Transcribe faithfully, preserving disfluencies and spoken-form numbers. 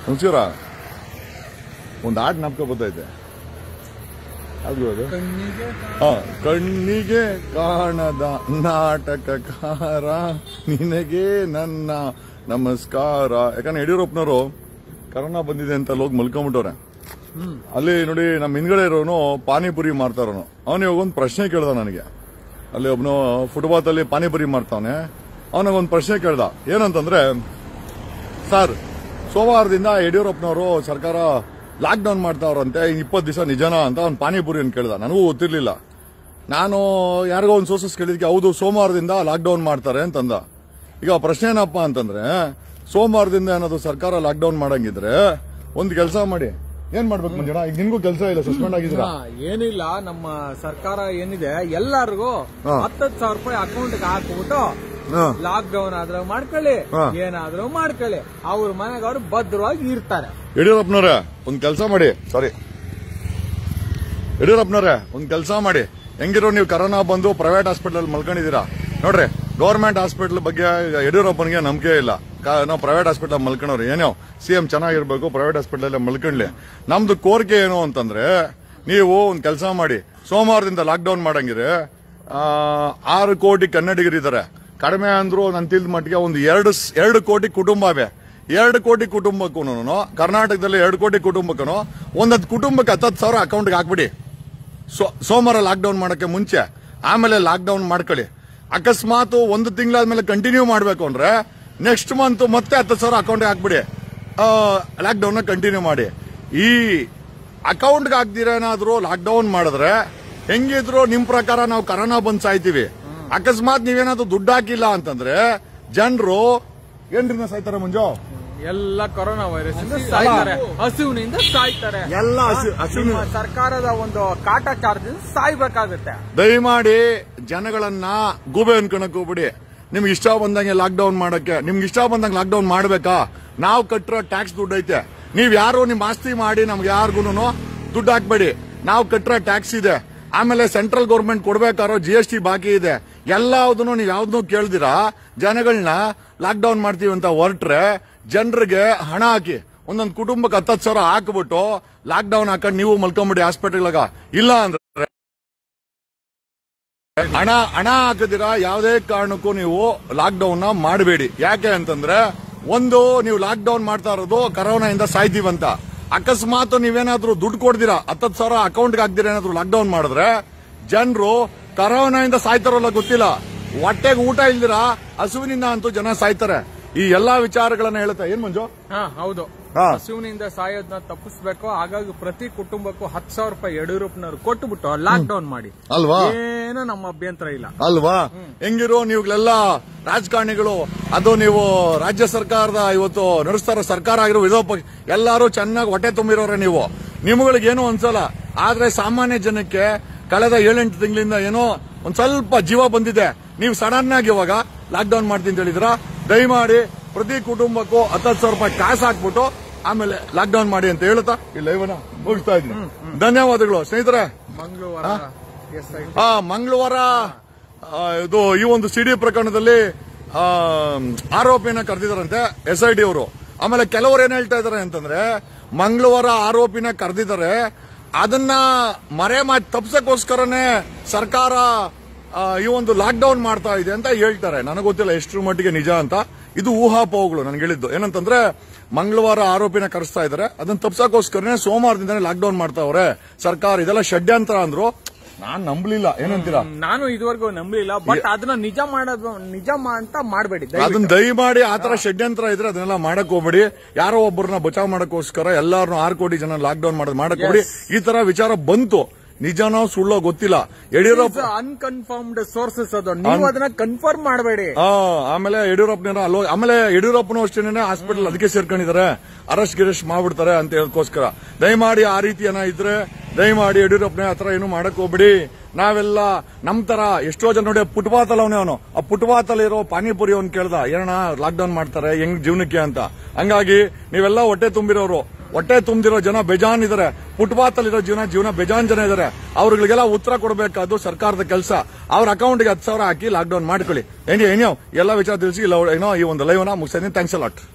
ನಮಸ್ಕಾರ. ಒಂದು ಹಾಡು ನಾಪಕ ಬರ್ತೈತೆ, ಅದು ಅದು ಕಣ್ಣಿಗೆ ಕಾಣದ ನಾಟಕಕಾರ ನಿನಗೆ ನನ್ನ ನಮಸ್ಕಾರ. ಯಾಕಂದ್ರೆ ಯಡಿಯೂರಪ್ಪನವರು ಕರೋನಾ ಬಂದಿದೆ ಅಂತ ಹೋಗಿ ಮಲ್ಕೊಂಡ್ಬಿಟ್ಟವ್ರೆ. ಅಲ್ಲಿ ನೋಡಿ ನಮ್ಮ ಹಿಂದ್ಗಡೆ ಇರೋನು ಪಾನಿಪುರಿ ಮಾರ್ತಾರನು. ಅವನು ಇವಾಗ ಒಂದು ಪ್ರಶ್ನೆ ಕೇಳ್ದ ನನಗೆ. ಅಲ್ಲಿ ಒಬ್ನು ಫುಟ್ಪಾತ್ ಅಲ್ಲಿ ಪಾನಿಪುರಿ ಮಾರ್ತಾವನೆ. ಅವನಿಗೊಂದು ಪ್ರಶ್ನೆ ಕೇಳ್ದ, ಏನಂತಂದ್ರೆ, ಸರ್ ಸೋಮವಾರದಿಂದ ಯಡಿಯೂರಪ್ಪನವರು ಸರ್ಕಾರ ಲಾಕ್ ಡೌನ್ ಮಾಡ್ತಾವ್ರಂತೆ, ಇಪ್ಪತ್ತು ದಿವಸ ನಿಜನಾ ಅಂತ ಅವ್ನು ಪಾನಿಪುರಿ ಅಂತ ಕೇಳ್ದ. ನನಗೂ ಗೊತ್ತಿರ್ಲಿಲ್ಲ. ನಾನು ಯಾರಿಗೋ ಒಂದು ಸೋರ್ಸಸ್ ಕೇಳಿದ್ಕೆ ಹೌದು ಸೋಮವಾರದಿಂದ ಲಾಕ್ ಡೌನ್ ಮಾಡ್ತಾರೆ ಅಂತಂದ. ಈಗ ಪ್ರಶ್ನೆ ಏನಪ್ಪಾ ಅಂತಂದ್ರೆ, ಸೋಮವಾರದಿಂದ ಏನಾದ್ರು ಸರ್ಕಾರ ಲಾಕ್ ಡೌನ್ ಮಾಡಂಗಿದ್ರೆ ಒಂದು ಕೆಲಸ ಮಾಡಿ, ಏನ್ ಮಾಡ್ಬೇಕು ಮಂಜಣ್ಣ? ಈಗ ನಿನ್ಗೂ ಕೆಲಸ ಇಲ್ಲ, ಸಸ್ಪೆಂಡ್ ಆಗಿದ್ದೀರಾ? ಏನಿಲ್ಲ, ನಮ್ಮ ಸರ್ಕಾರ ಏನಿದೆ ಎಲ್ಲರಿಗೂ ಹತ್ತತ್ತು ಸಾವಿರ ರೂಪಾಯಿ ಅಕೌಂಟ್ ಹಾಕ್ಬಿಟ್ಟು ಲಾಕ್ ಡೌನ್ ಆದ್ರೂ ಮಾಡ್ಕೊಳ್ಳಿ, ಏನಾದ್ರೂ ಮಾಡ್ಕೊಳ್ಳಿ, ಅವ್ರ ಮನೆಗೆ ಅವ್ರು ಭದ್ರವಾಗಿ ಇರ್ತಾರೆ. ಯಡಿಯೂರಪ್ಪನವ್ರೆ ಒಂದ್ ಕೆಲಸ ಮಾಡಿ, ಸಾರಿ ಯಡಿಯೂರಪ್ಪನವ್ರೆ ಒಂದ್ ಕೆಲಸ ಮಾಡಿ. ಹೆಂಗಿರೋ ನೀವು ಕರೋನಾ ಬಂದು ಪ್ರೈವೇಟ್ ಹಾಸ್ಪಿಟಲ್ ಮಲ್ಕೊಂಡಿದ್ದೀರಾ ನೋಡ್ರಿ. ಗವರ್ಮೆಂಟ್ ಹಾಸ್ಪಿಟಲ್ ಬಗ್ಗೆ ಯಡಿಯೂರಪ್ಪನಿಗೆ ನಂಬಿಕೆ ಇಲ್ಲ. ನಾವು ಪ್ರೈವೇಟ್ ಹಾಸ್ಪಿಟಲ್ ಮಲ್ಕೊಂಡ್ರಿ, ಏನೋ ಸಿಎಂ ಚೆನ್ನಾಗಿರ್ಬೇಕು, ಪ್ರೈವೇಟ್ ಹಾಸ್ಪಿಟಲ್ ಮಲ್ಕೊಂಡ್ಲಿ. ನಮ್ದು ಕೋರಿಕೆ ಏನು ಅಂತಂದ್ರೆ, ನೀವು ಒಂದ್ ಕೆಲಸ ಮಾಡಿ, ಸೋಮವಾರದಿಂದ ಲಾಕ್ ಡೌನ್ ಮಾಡಂಗಿದ್ರೆ ಆರು ಕೋಟಿ ಕನ್ನಡಿಗರಿದ್ದಾರೆ. ಕಡಿಮೆ ಅಂದ್ರು ನಾನು ತಿಳಿದ ಮಟ್ಟಿಗೆ ಒಂದು ಎರಡು ಎರಡು ಕೋಟಿ ಕುಟುಂಬ ಇವೆ. ಎರಡು ಕೋಟಿ ಕುಟುಂಬಕ್ಕೂ ಕರ್ನಾಟಕದಲ್ಲಿ ಎರಡು ಕೋಟಿ ಕುಟುಂಬಕ್ಕೂ ಒಂದೊಂದು ಕುಟುಂಬಕ್ಕೆ ಹತ್ತತ್ತು ಸಾವಿರ ಅಕೌಂಟ್ಗೆ ಹಾಕ್ಬಿಡಿ. ಸೋಮವಾರ ಲಾಕ್ ಡೌನ್ ಮಾಡಕ್ಕೆ ಮುಂಚೆ, ಆಮೇಲೆ ಲಾಕ್ ಡೌನ್ ಮಾಡ್ಕೊಳ್ಳಿ. ಅಕಸ್ಮಾತ್ ಒಂದು ತಿಂಗಳಾದ್ಮೇಲೆ ಕಂಟಿನ್ಯೂ ಮಾಡಬೇಕು ಅಂದ್ರೆ ನೆಕ್ಸ್ಟ್ ಮಂತ್ ಮತ್ತೆ ಹತ್ತು ಸಾವಿರ ಅಕೌಂಟ್ಗೆ ಹಾಕ್ಬಿಡಿ, ಲಾಕ್ ಡೌನ್ ಕಂಟಿನ್ಯೂ ಮಾಡಿ. ಈ ಅಕೌಂಟ್ಗೆ ಹಾಕ್ದಿರ ಏನಾದ್ರು ಲಾಕ್ ಡೌನ್ ಮಾಡಿದ್ರೆ ಹೆಂಗಿದ್ರು ನಿಮ್ ಪ್ರಕಾರ ನಾವು ಕರೋನಾ ಬಂದ್ ಸಾಯ್ತೀವಿ. ಅಕಸ್ಮಾತ್ ನೀವೇನಾದ್ರು ದುಡ್ಡು ಹಾಕಿಲ್ಲ ಅಂತಂದ್ರೆ ಜನರು ಏನ್ರಿಂದ ಸಾಯ್ತಾರೆ ಮಂಜು? ಎಲ್ಲ ಕೊರೋನಾ ವೈರಸ್ ಇಂದ ಸಾಯ್ತಾರೆ, ಹಸುವಿನಿಂದ ಸಾಯ್ತಾರೆ. ಎಲ್ಲ ಸರ್ಕಾರದ ಒಂದು ಕಾಟ ಚಾರ್ಜ್ ಸಾಯ್ಬೇಕಾಗುತ್ತೆ. ದಯಮಾಡಿ ಜನಗಳನ್ನ ಗೂಬೆ ಅನ್ಕೊಳಕ್ ಹೋಗ್ಬಿಡಿ. ನಿಮ್ಗೆ ಇಷ್ಟ ಬಂದಂಗೆ ಲಾಕ್ ಡೌನ್ ಮಾಡಕ್ಕೆ, ನಿಮ್ಗೆ ಇಷ್ಟ ಬಂದಂಗೆ ಲಾಕ್ ಡೌನ್ ಮಾಡ್ಬೇಕಾ? ನಾವು ಕಟ್ಟಿರೋ ಟ್ಯಾಕ್ಸ್ ದುಡ್ಡು ಐತೆ. ನೀವ್ ಯಾರು ನಿಮ್ ಆಸ್ತಿ ಮಾಡಿ ನಮ್ಗೆ ಯಾರಿಗೂ ದುಡ್ಡು ಹಾಕ್ಬೇಡಿ. ನಾವು ಕಟ್ಟಿರೋ ಟ್ಯಾಕ್ಸ್ ಇದೆ, ಆಮೇಲೆ ಸೆಂಟ್ರಲ್ ಗೌರ್ಮೆಂಟ್ ಕೊಡ್ಬೇಕಾರೋ ಜಿ ಎಸ್ ಟಿ ಬಾಕಿ ಇದೆ. ಎಲ್ಲದನ್ನು ನೀವು ಯಾವ್ದನ್ನೂ ಕೇಳ್ದಿರಾ ಜನಗಳನ್ನ ಲಾಕ್ ಡೌನ್ ಮಾಡ್ತೀವಿ ಅಂತ ಹೊರಟ್ರೆ ಜನರಿಗೆ ಹಣ ಹಾಕಿ ಒಂದೊಂದು ಕುಟುಂಬಕ್ಕೆ ಹತ್ತತ್ತು ಸಾವಿರ ಹಾಕ್ಬಿಟ್ಟು ಲಾಕ್ ಡೌನ್ ಹಾಕೊಂಡು ನೀವು ಮಲ್ಕೊಂಬಿಡಿ ಹಾಸ್ಪಿಟಲ್ಗ. ಇಲ್ಲ ಅಂದ್ರೆ ಹಣ ಹಣ ಹಾಕಿದಿರಾ ಯಾವುದೇ ಕಾರಣಕ್ಕೂ ನೀವು ಲಾಕ್ ಡೌನ್ ಮಾಡಬೇಡಿ. ಯಾಕೆ ಅಂತಂದ್ರೆ, ಒಂದು ನೀವು ಲಾಕ್ ಡೌನ್ ಮಾಡ್ತಾ ಇರೋದು ಕರೋನಾ ಇಂದ ಸಾಯ್ತೀವಂತ. ಅಕಸ್ಮಾತ್ ನೀವೇನಾದ್ರೂ ದುಡ್ಡು ಕೊಡ್ದಿರಾ ಹತ್ತತ್ತು ಸಾವಿರ ಅಕೌಂಟ್ಗೆ ಹಾಕ್ದಿರ ಏನಾದ್ರು ಲಾಕ್ ಡೌನ್ ಮಾಡಿದ್ರೆ ಜನರು ಕರೋನಾ ಇಂದ ಸಾಯ್ತಾರಲ್ಲ ಗೊತ್ತಿಲ್ಲ, ಹೊಟ್ಟೆಗೆ ಊಟ ಇಲ್ದಿರಾ ಹಸುವಿನಿಂದ ಅಂತೂ ಜನ ಸಾಯ್ತಾರೆ. ಈ ಎಲ್ಲಾ ವಿಚಾರಗಳನ್ನ ಹೇಳ್ತಾ ಏನ್ ಮಂಜು? ಹಾ ಹೌದು, ಹಸುವಿನಿಂದ ಸಾಯೋದನ್ನ ತಪ್ಪಿಸ್ಬೇಕು. ಹಾಗಾಗಿ ಪ್ರತಿ ಕುಟುಂಬಕ್ಕೂ ಹತ್ತು ಸಾವಿರ ರೂಪಾಯಿ ಯಡಿಯೂರಪ್ಪನವ್ರು ಕೊಟ್ಟುಬಿಟ್ಟು ಲಾಕ್ ಡೌನ್ ಮಾಡಿ ಅಲ್ವಾ? ಏನು ನಮ್ಮ ಅಭ್ಯಂತರ ಇಲ್ಲ ಅಲ್ವಾ? ಹೆಂಗಿರೋ ನೀವುಗಳೆಲ್ಲ ರಾಜಕಾರಣಿಗಳು, ಅದು ನೀವು ರಾಜ್ಯ ಸರ್ಕಾರದ ಇವತ್ತು ನಡೆಸ್ತಾರ ಸರ್ಕಾರ ಆಗಿರೋ ವಿರೋಧ ಪಕ್ಷ ಎಲ್ಲಾರು ಚೆನ್ನಾಗಿ ಹೊಟ್ಟೆ ತುಂಬಿರೋರೆ. ನೀವು ನಿಮ್ಗಳಿಗೇನು ಅನ್ಸಲ್ಲ, ಆದ್ರೆ ಸಾಮಾನ್ಯ ಜನಕ್ಕೆ ಕಳೆದ ಏಳೆಂಟು ತಿಂಗಳಿಂದ ಏನೋ ಒಂದ್ ಸ್ವಲ್ಪ ಜೀವ ಬಂದಿದೆ. ನೀವು ಸಡನ್ ಆಗಿ ಇವಾಗ ಲಾಕ್ ಡೌನ್ ಮಾಡ್ತೀನಿ ಅಂತ ಹೇಳಿದ್ರ, ದಯಮಾಡಿ ಪ್ರತಿ ಕುಟುಂಬಕ್ಕೂ ಹತ್ತತ್ತು ಸಾವಿರ ರೂಪಾಯಿ ಕಾಸು ಹಾಕ್ಬಿಟ್ಟು ಆಮೇಲೆ ಲಾಕ್ ಡೌನ್ ಮಾಡಿ ಅಂತ ಹೇಳ್ತಾ ಈ ಲೈವ್ನ ಮುಗಿಸ್ತಾ ಇದ್ದೀನಿ. ಧನ್ಯವಾದಗಳು ಸ್ನೇಹಿತರೆ. ಮಂಗಳವಾರ ಹಾ ಮಂಗಳವಾರ ಇದು ಈ ಒಂದು ಸಿಡಿ ಪ್ರಕರಣದಲ್ಲಿ ಆರೋಪಿನ ಕರೆದಿದ್ದಾರಂತೆ ಎಸ್ ಐ ಡಿ ಅವರು. ಆಮೇಲೆ ಕೆಲವರು ಏನ್ ಹೇಳ್ತಾ ಇದಾರೆ ಅಂತಂದ್ರೆ, ಮಂಗಳವಾರ ಆರೋಪಿನ ಕರೆದಿದ್ದಾರೆ, ಅದನ್ನ ಮರೆ ಮಾತಿ ತಪ್ಸಕ್ಕೋಸ್ಕರನೇ ಸರ್ಕಾರ ಈ ಒಂದು ಲಾಕ್ ಡೌನ್ ಮಾಡ್ತಾ ಇದೆ ಅಂತ ಹೇಳ್ತಾರೆ. ನನಗೆ ಗೊತ್ತಿಲ್ಲ ಎಷ್ಟರ ಮಟ್ಟಿಗೆ ನಿಜ ಅಂತ. ಇದು ಊಹಾಪೋಹಗಳು ನನಗೆ ಹೇಳಿದ್ದು. ಏನಂತಂದ್ರೆ, ಮಂಗಳವಾರ ಆರೋಪಿನ ಕರೆಸ್ತಾ ಇದ್ದಾರೆ, ಅದನ್ನ ತಪ್ಸಕ್ಕೋಸ್ಕರನೇ ಸೋಮವಾರದಿಂದಾನೇ ಲಾಕ್ ಡೌನ್ ಮಾಡ್ತಾವ್ರೆ ಸರ್ಕಾರ. ಇದೆಲ್ಲ ಷಡ್ಯಂತ್ರ ಅಂದ್ರು. ನಾನ್ ನಂಬಲಿಲ್ಲ. ಏನಂತೀರಾ? ನಾನು ಇದುವರೆಗೂ ನಂಬಲಿಲ್ಲ. ಬಟ್ ಅದನ್ನ ನಿಜ ಮಾಡೋದು ನಿಜ ಅಂತ ಮಾಡಬೇಡಿ. ಅದನ್ನ ದಯಮಾಡಿ ಆತರ ಷಡ್ಯಂತ್ರ ಇದ್ರೆ ಅದನ್ನೆಲ್ಲ ಮಾಡಕ್ ಹೋಗ್ಬೇಡಿ. ಯಾರೋ ಒಬ್ಬರನ್ನ ಬಚಾವ್ ಮಾಡಕ್ಕೋಸ್ಕರ ಎಲ್ಲಾರನ್ನೂ ಆರು ಕೋಟಿ ಜನ ಲಾಕ್ ಡೌನ್ ಮಾಡೋದು ಮಾಡಕ್ ಹೋಗ್ಬೇಡಿ. ಈ ತರ ವಿಚಾರ ಬಂತು, ನಿಜನೋ ಸುಳ್ಳೋ ಗೊತ್ತಿಲ್ಲ. ಯಡಿಯೂರಪ್ಪ ಅನ್ಕನ್ಫರ್ಮ್ಡ್ ಸೋರ್ಸಸ್ ಅದು, ನೀವು ಅದನ್ನ ಕನ್ಫರ್ಮ್ ಮಾಡಬೇಡಿ. ಆಮೇಲೆ ಯಡಿಯೂರಪ್ಪನ ಅಲ್ಲೋ ಆಮೇಲೆ ಯಡಿಯೂರಪ್ಪನ ಅಷ್ಟೇನೆ ಹಾಸ್ಪಿಟಲ್ ಅದಕ್ಕೆ ಸೇರ್ಕೊಂಡಿದ್ದಾರೆ, ಅರೆಸ್ಟ್ ಗಿರೆಸ್ಟ್ ಮಾಡ್ಬಿಡ್ತಾರೆ ಅಂತ ಹೇಳೋದಕ್ಕೋಸ್ಕರ. ದಯಮಾಡಿ ಆ ರೀತಿ ಏನೋ ಇದ್ರೆ ದಯಮಾಡಿ ಯಡಿಯೂರಪ್ಪನ ಹತ್ರ ಏನು ಮಾಡಕ್ ಹೋಗ್ಬಿಡಿ. ನಾವೆಲ್ಲ ನಮ್ ತರ ಎಷ್ಟೋ ಜನ ನೋಡಿ, ಫುಟ್ಪಾತ್ ಅವನೇ ಅವನು ಆ ಫುಟ್ಪಾತ್ ಅಲ್ಲಿ ಇರೋ ಪಾನಿಪುರಿ ಅವ್ನು ಕೇಳ್ದ, ಏನಣ್ಣ ಲಾಕ್ ಡೌನ್ ಮಾಡ್ತಾರೆ ಹೆಂಗ್ ಜೀವನಕ್ಕೆ ಅಂತ. ಹಂಗಾಗಿ ನೀವೆಲ್ಲ ಹೊಟ್ಟೆ ತುಂಬಿರೋರು, ಹೊಟ್ಟೆ ತುಂಬಿರೋ ಜನ ಬೇಜಾನ್ ಇದಾರೆ. ಫುಟ್ಪಾತ್ ಅಲ್ಲಿರೋ ಜೀವನ ಜೀವನ ಬೇಜಾನ್ ಜನ ಇದಾರೆ. ಅವ್ರಿಗೆಲ್ಲ ಉತ್ತರ ಕೊಡಬೇಕಾದ್ದು ಸರ್ಕಾರದ ಕೆಲಸ. ಅವ್ರ ಅಕೌಂಟ್ಗೆ ಹತ್ತು ಸಾವಿರ ಹಾಕಿ ಲಾಕ್ ಡೌನ್ ಮಾಡ್ಕೊಳ್ಳಿ. ಏನೋ ಏನೋ ಎಲ್ಲ ವಿಚಾರ ತಿಳಿಸಿ ಇಲ್ಲ ಏನೋ ಈ ಒಂದು ಲೈವ್ ನ ಮುಗಿಸ್ತೀನಿ. Thanks a lot.